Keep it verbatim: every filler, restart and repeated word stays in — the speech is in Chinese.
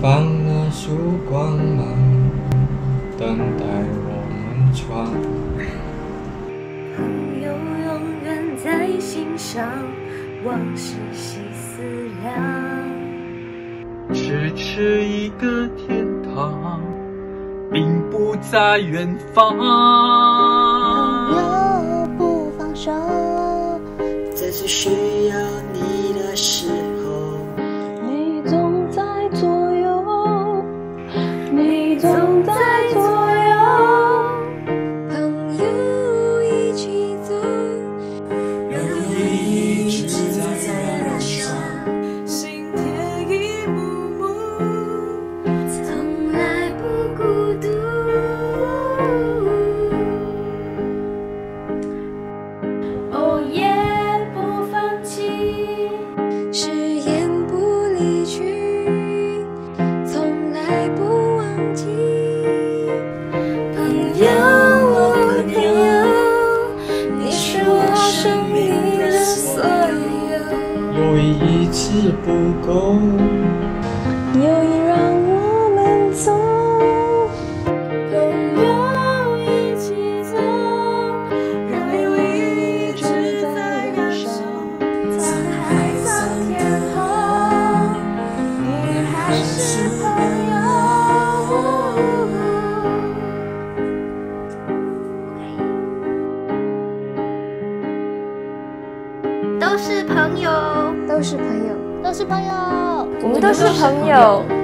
放那束光芒，等待我们闯。 朋友永远在心上，往事细思量。 咫尺一个天堂，并不在远方。 朋友不放手， 在最需要你的时候， 你总在左右，你总在左右。 朋友一起走， 让回忆一直在燃烧， 心田一幕幕，从来不孤独。哦耶，不放弃， 誓言不离去，从来不忘记。 朋友，我朋友，你是我生命的所有。 友谊一次不够， 友谊让我们走， 朋友一起走，让回忆一直在燃烧。沧海桑田后，你还是朋友。 都是朋友，都是朋友，都是朋友， 我们都是朋友。